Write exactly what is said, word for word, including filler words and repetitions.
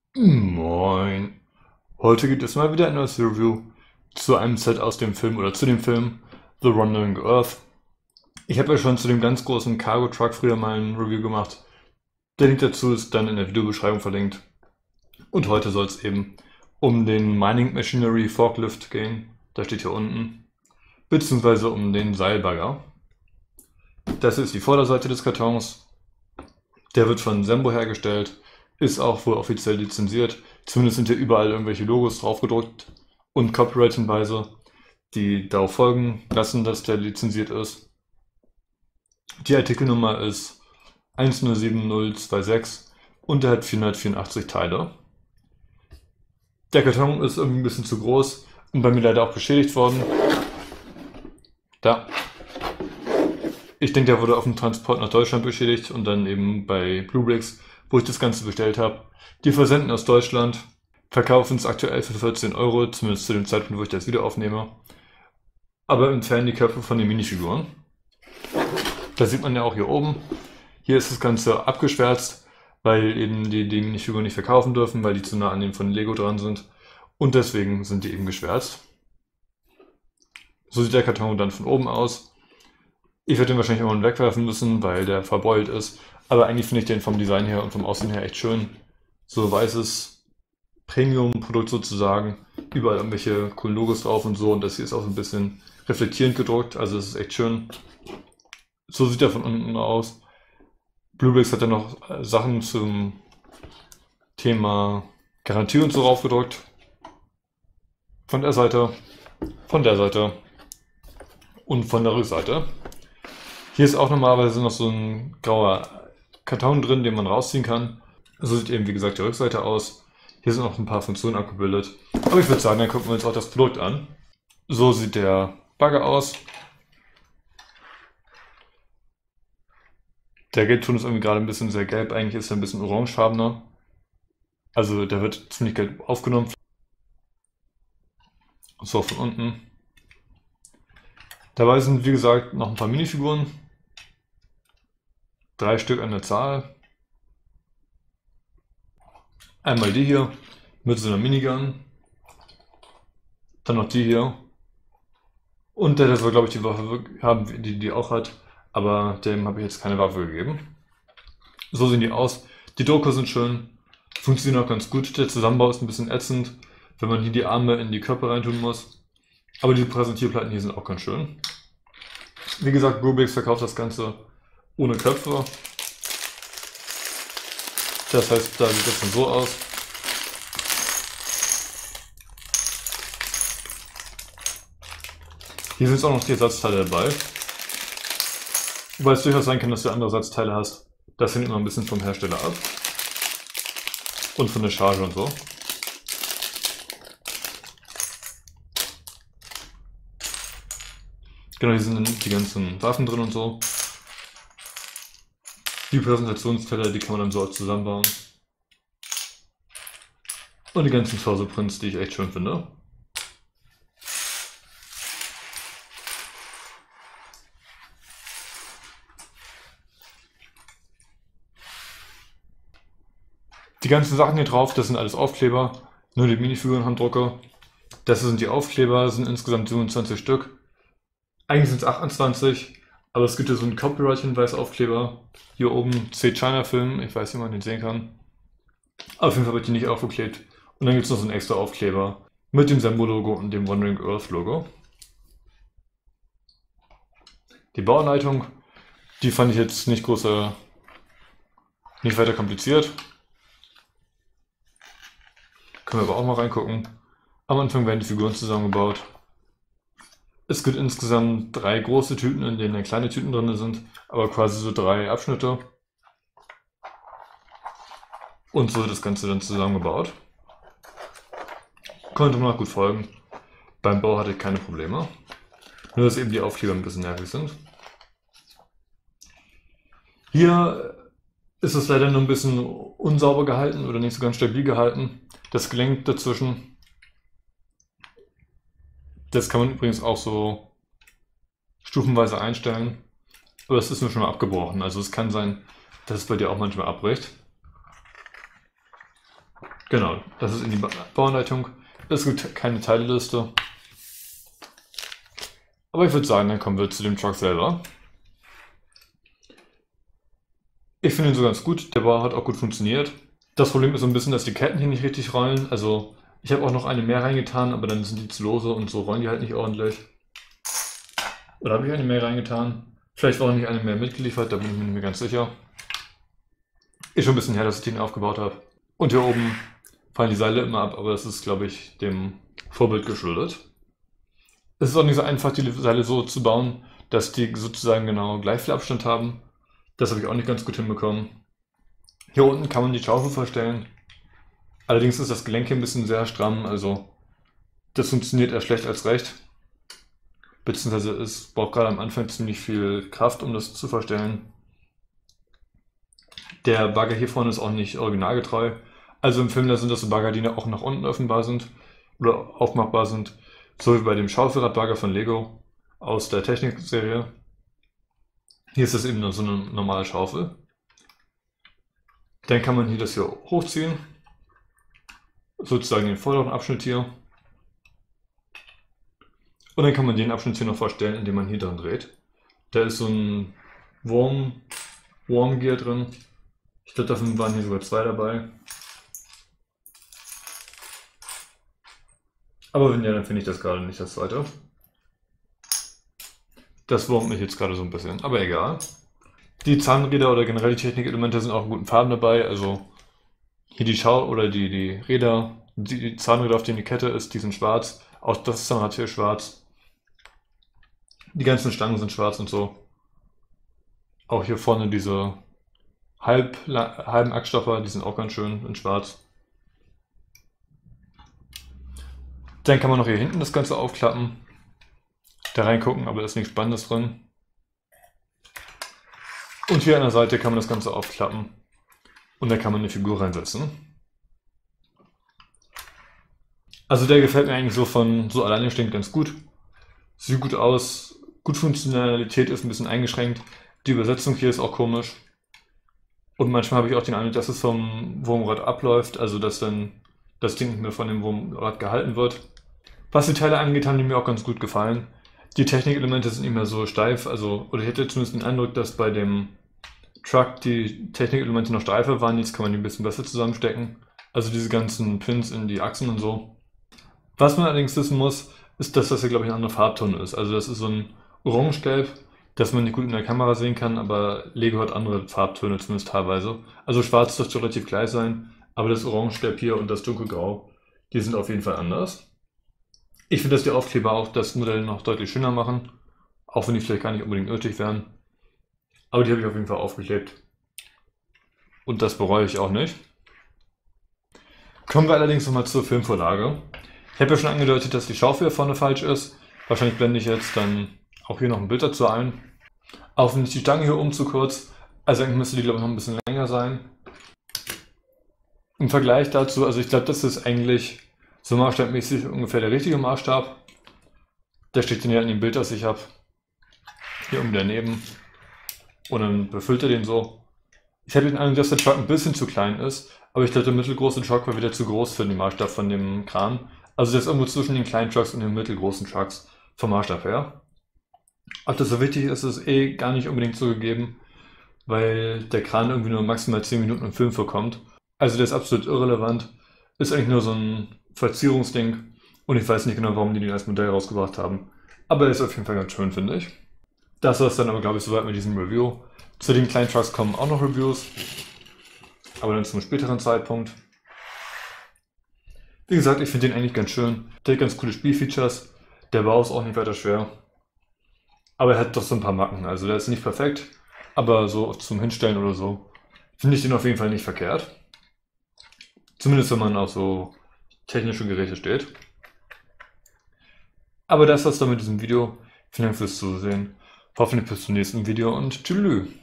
Moin. Heute gibt es mal wieder ein neues Review zu einem Set aus dem Film oder zu dem Film The Wandering Earth. Ich habe ja schon zu dem ganz großen Cargo Truck früher mal ein Review gemacht. Der Link dazu ist dann in der Videobeschreibung verlinkt. Und heute soll es eben um den Mining Machinery Forklift gehen. Da steht hier unten. Beziehungsweise um den Seilbagger. Das ist die Vorderseite des Kartons. Der wird von Sembo hergestellt, ist auch wohl offiziell lizenziert. Zumindest sind hier überall irgendwelche Logos drauf gedruckt und Copyright-Hinweise, die darauf folgen lassen, dass der lizenziert ist. Die Artikelnummer ist eins null sieben null zwei sechs und der hat vierhundertvierundachtzig Teile. Der Karton ist irgendwie ein bisschen zu groß und bei mir leider auch beschädigt worden. Da. Ich denke, der wurde auf dem Transport nach Deutschland beschädigt und dann eben bei Bluebricks, wo ich das Ganze bestellt habe. Die versenden aus Deutschland, verkaufen es aktuell für vierzehn Euro, zumindest zu dem Zeitpunkt, wo ich das Video aufnehme. Aber entfernen die Köpfe von den Minifiguren. Das sieht man ja auch hier oben. Hier ist das Ganze abgeschwärzt, weil eben die, die Minifiguren nicht verkaufen dürfen, weil die zu nah an den von Lego dran sind. Und deswegen sind die eben geschwärzt. So sieht der Karton dann von oben aus. Ich werde den wahrscheinlich irgendwann wegwerfen müssen, weil der verbeult ist. Aber eigentlich finde ich den vom Design her und vom Aussehen her echt schön. So weißes Premium-Produkt sozusagen. Überall irgendwelche coolen Logos drauf und so. Und das hier ist auch so ein bisschen reflektierend gedruckt. Also es ist echt schön. So sieht er von unten aus. Bluebricks hat ja noch Sachen zum Thema Garantie und so draufgedruckt. Von der Seite, von der Seite und von der Rückseite. Hier ist auch normalerweise noch so ein grauer Karton drin, den man rausziehen kann. So sieht eben wie gesagt die Rückseite aus. Hier sind noch ein paar Funktionen abgebildet. Aber ich würde sagen, dann gucken wir uns auch das Produkt an. So sieht der Bagger aus. Der Gelbton ist irgendwie gerade ein bisschen sehr gelb, eigentlich ist er ein bisschen orangefarbener. Also der wird ziemlich gelb aufgenommen. So von unten. Dabei sind wie gesagt noch ein paar Minifiguren. Drei Stück an der Zahl. Einmal die hier mit so einer Minigun. Dann noch die hier. Und der, das war glaube ich die Waffe haben, die die auch hat. Aber dem habe ich jetzt keine Waffe gegeben. So sehen die aus. Die Drucke sind schön. Funktionieren auch ganz gut. Der Zusammenbau ist ein bisschen ätzend, wenn man hier die Arme in die Köpfe reintun muss. Aber die Präsentierplatten hier sind auch ganz schön. Wie gesagt, Bluebricks verkauft das Ganze ohne Köpfe. Das heißt, da sieht das dann so aus. Hier sind auch noch die Ersatzteile dabei. Wobei es durchaus sein kann, dass du andere Ersatzteile hast. Das hängt immer ein bisschen vom Hersteller ab. Und von der Charge und so. Genau, hier sind die ganzen Waffen drin und so. Die Präsentationsteller, die kann man dann so zusammenbauen. Und die ganzen Torso-Prints, die ich echt schön finde. Die ganzen Sachen hier drauf, das sind alles Aufkleber. Nur die Minifiguren-Handdrucke. Das sind die Aufkleber, das sind insgesamt siebenundzwanzig Stück. Eigentlich sind es achtundzwanzig, aber es gibt hier so einen Copyright-Hinweis-Aufkleber. Hier oben C China Film, ich weiß nicht, ob man den sehen kann. Aber auf jeden Fall wird die nicht aufgeklebt. Und dann gibt es noch so einen extra Aufkleber mit dem Sembo-Logo und dem Wandering Earth-Logo. Die Bauanleitung, die fand ich jetzt nicht große, nicht weiter kompliziert. Können wir aber auch mal reingucken. Am Anfang werden die Figuren zusammengebaut. Es gibt insgesamt drei große Tüten, in denen dann kleine Tüten drin sind, aber quasi so drei Abschnitte. Und so wird das Ganze dann zusammengebaut. Konnte man auch gut folgen. Beim Bau hatte ich keine Probleme. Nur dass eben die Aufkleber ein bisschen nervig sind. Hier ist es leider nur ein bisschen unsauber gehalten oder nicht so ganz stabil gehalten. Das Gelenk dazwischen. Das kann man übrigens auch so stufenweise einstellen. Aber es ist mir schon mal abgebrochen. Also es kann sein, dass es bei dir auch manchmal abbricht. Genau, das ist in die Ba- Bauanleitung. Es gibt keine Teilliste. Aber ich würde sagen, dann kommen wir zu dem Truck selber. Ich finde ihn so ganz gut. Der Bau hat auch gut funktioniert. Das Problem ist so ein bisschen, dass die Ketten hier nicht richtig rollen. Also ich habe auch noch eine mehr reingetan, aber dann sind die zu lose und so rollen die halt nicht ordentlich. Oder habe ich eine mehr reingetan? Vielleicht war auch nicht eine mehr mitgeliefert, da bin ich mir nicht mehr ganz sicher. Ist schon ein bisschen her, dass ich den aufgebaut habe. Und hier oben fallen die Seile immer ab, aber das ist, glaube ich, dem Vorbild geschuldet. Es ist auch nicht so einfach, die Seile so zu bauen, dass die sozusagen genau gleich viel Abstand haben. Das habe ich auch nicht ganz gut hinbekommen. Hier unten kann man die Schaufel verstellen. Allerdings ist das Gelenk hier ein bisschen sehr stramm, also das funktioniert eher schlecht als recht. Beziehungsweise es braucht gerade am Anfang ziemlich viel Kraft, um das zu verstellen. Der Bagger hier vorne ist auch nicht originalgetreu. Also im Film da sind das so Bagger, die auch nach unten öffnbar sind oder aufmachbar sind. So wie bei dem Schaufelradbagger von Lego aus der Technik-Serie. Hier ist das eben nur so eine normale Schaufel. Dann kann man hier das hier hochziehen. Sozusagen den vorderen Abschnitt hier. Und dann kann man den Abschnitt hier noch verstellen, indem man hier dran dreht. Da ist so ein Wurm, Wurmgear drin. Ich glaube, davon waren hier sogar zwei dabei. Aber wenn ja, dann finde ich das gerade nicht, das zweite. Das wurmt mich jetzt gerade so ein bisschen, aber egal. Die Zahnräder oder generell die Technikelemente sind auch in guten Farben dabei. Also hier die Schau- oder die, die Räder, die, die Zahnräder, auf denen die Kette ist, die sind schwarz. Auch das Zahnrad hier ist schwarz. Die ganzen Stangen sind schwarz und so. Auch hier vorne diese halb, halben Achsstopper, die sind auch ganz schön in schwarz. Dann kann man noch hier hinten das Ganze aufklappen, da reingucken, aber da ist nichts Spannendes drin. Und hier an der Seite kann man das Ganze aufklappen und da kann man eine Figur reinsetzen. Also der gefällt mir eigentlich so von so alleine stehend ganz gut. Sieht gut aus, gut Funktionalität ist ein bisschen eingeschränkt. Die Übersetzung hier ist auch komisch. Und manchmal habe ich auch den Eindruck, dass es vom Wurmrad abläuft, also dass dann das Ding nicht mehr von dem Wurmrad gehalten wird. Was die Teile angeht, haben die mir auch ganz gut gefallen. Die Technikelemente sind nicht mehr so steif, also, oder ich hätte zumindest den Eindruck, dass bei dem Truck die Technikelemente noch steifer waren. Jetzt kann man die ein bisschen besser zusammenstecken. Also diese ganzen Pins in die Achsen und so. Was man allerdings wissen muss, ist, dass das hier, glaube ich, ein anderer Farbton ist. Also das ist so ein Orange-Gelb, das man nicht gut in der Kamera sehen kann, aber Lego hat andere Farbtöne, zumindest teilweise. Also schwarz dürfte relativ gleich sein, aber das Orange-Gelb hier und das Dunkelgrau, die sind auf jeden Fall anders. Ich finde, dass die Aufkleber auch das Modell noch deutlich schöner machen, auch wenn die vielleicht gar nicht unbedingt nötig wären. Aber die habe ich auf jeden Fall aufgeklebt. Und das bereue ich auch nicht. Kommen wir allerdings nochmal zur Filmvorlage. Ich habe ja schon angedeutet, dass die Schaufel hier vorne falsch ist. Wahrscheinlich blende ich jetzt dann auch hier noch ein Bild dazu ein. Auch wenn ich die Stange hier oben zu kurz, also eigentlich müsste die, glaube ich, noch ein bisschen länger sein. Im Vergleich dazu, also ich glaube, das ist eigentlich so maßstabmäßig ungefähr der richtige Maßstab. Der steht dann ja in dem Bild, das ich habe. Hier oben daneben. Und dann befüllt er den so. Ich habe den Eindruck, dass der Truck ein bisschen zu klein ist, aber ich glaube, der mittelgroße Truck war wieder zu groß für den Maßstab von dem Kran. Also der ist irgendwo zwischen den kleinen Trucks und den mittelgroßen Trucks vom Maßstab her. Ob das so wichtig ist, ist eh gar nicht unbedingt so gegeben, weil der Kran irgendwie nur maximal zehn Minuten im Film vorkommt. Also der ist absolut irrelevant. Ist eigentlich nur so ein Verzierungsding und ich weiß nicht genau, warum die den als Modell rausgebracht haben. Aber er ist auf jeden Fall ganz schön, finde ich. Das war es dann aber, glaube ich, soweit mit diesem Review. Zu den kleinen Trucks kommen auch noch Reviews, aber dann zum späteren Zeitpunkt. Wie gesagt, ich finde den eigentlich ganz schön. Der hat ganz coole Spielfeatures. Der Bau ist auch nicht weiter schwer. Aber er hat doch so ein paar Macken. Also der ist nicht perfekt, aber so zum Hinstellen oder so finde ich den auf jeden Fall nicht verkehrt. Zumindest wenn man auf so technische Geräte steht. Aber das war's dann mit diesem Video. Vielen Dank fürs Zusehen. Hoffentlich bis zum nächsten Video und tschüss.